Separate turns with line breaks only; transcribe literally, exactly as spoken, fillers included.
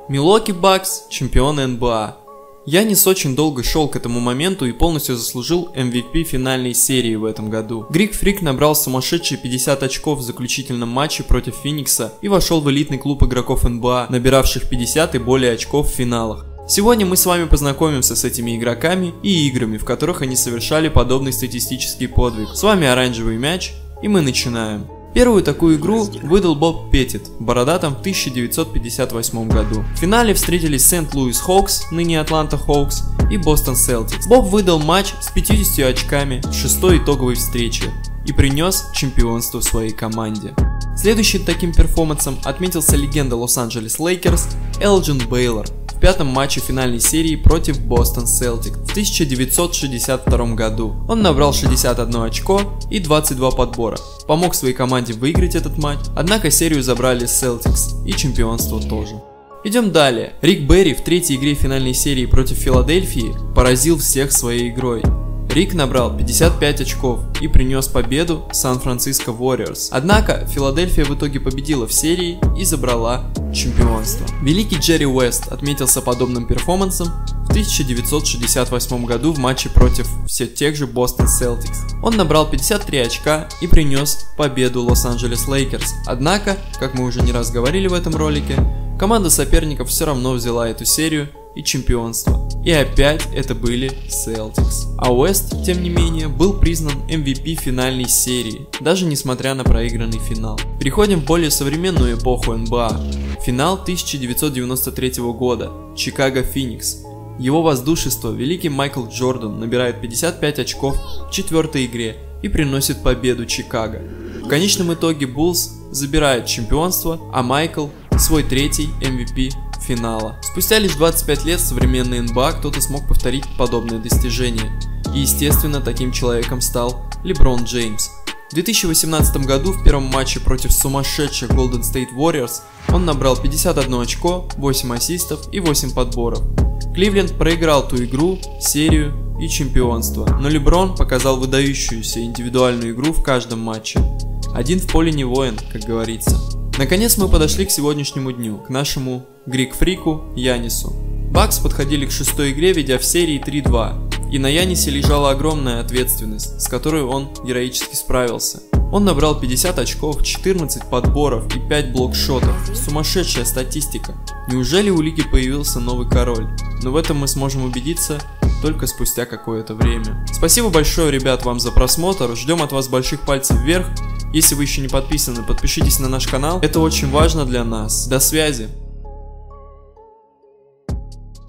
Милуоки Бакс – чемпионы эн бэ а. Янис очень долго шел к этому моменту и полностью заслужил эм ви пи финальной серии в этом году. Грик Фрик набрал сумасшедшие пятьдесят очков в заключительном матче против Феникса и вошел в элитный клуб игроков эн бэ а, набиравших пятьдесят и более очков в финалах. Сегодня мы с вами познакомимся с этими игроками и играми, в которых они совершали подобный статистический подвиг. С вами Оранжевый Мяч, и мы начинаем. Первую такую игру выдал Боб Петтит в бородатом в тысяча девятьсот пятьдесят восьмом году. В финале встретились Сент-Луис Хоукс, ныне Атланта Хоукс, и Бостон Селтикс. Боб выдал матч с пятьюдесятью очками в шестой итоговой встрече и принес чемпионство своей команде. Следующим таким перформансом отметился легенда Лос-Анджелес Лейкерс Элджин Бейлор в пятом матче финальной серии против Бостон Селтикс в тысяча девятьсот шестьдесят втором году. Он набрал шестьдесят одно очко и двадцать два подбора, помог своей команде выиграть этот матч, однако серию забрали Селтикс и чемпионство тоже. Идем далее. Рик Берри в третьей игре финальной серии против Филадельфии поразил всех своей игрой. Рик набрал пятьдесят пять очков и принес победу Сан-Франциско Warriors. Однако Филадельфия в итоге победила в серии и забрала чемпионство. Великий Джерри Уэст отметился подобным перформансом в тысяча девятьсот шестьдесят восьмом году в матче против все тех же Бостон Селтикс. Он набрал пятьдесят три очка и принес победу Лос-Анджелес Лейкерс. Однако, как мы уже не раз говорили в этом ролике, команда соперников все равно взяла эту серию и чемпионство. И опять это были Celtics. А Уэст, тем не менее, был признан эм ви пи финальной серии, даже несмотря на проигранный финал. Переходим в более современную эпоху эн бэ а. Финал тысяча девятьсот девяносто третьего года. Чикаго Феникс. Его воздушество, великий Майкл Джордан, набирает пятьдесят пять очков в четвертой игре и приносит победу Чикаго. В конечном итоге Буллс забирает чемпионство, а Майкл свой третий эм ви пи финала. Спустя лишь двадцать пять лет в современной эн бэ а кто-то смог повторить подобное достижение. И естественно таким человеком стал Леброн Джеймс. В две тысячи восемнадцатом году в первом матче против сумасшедших Golden State Warriors он набрал пятьдесят одно очко, восемь ассистов и восемь подборов. Кливленд проиграл ту игру, серию и чемпионство, но Леброн показал выдающуюся индивидуальную игру в каждом матче. Один в поле не воин, как говорится. Наконец мы подошли к сегодняшнему дню, к нашему Грик Фрику Янису. Бакс подходили к шестой игре, ведя в серии три-два, и на Янисе лежала огромная ответственность, с которой он героически справился. Он набрал пятьдесят очков, четырнадцать подборов и пять блокшотов. Сумасшедшая статистика. Неужели у лиги появился новый король? Но в этом мы сможем убедиться только спустя какое-то время. Спасибо большое, ребят, вам за просмотр. Ждем от вас больших пальцев вверх. Если вы еще не подписаны, подпишитесь на наш канал. Это очень важно для нас. До связи.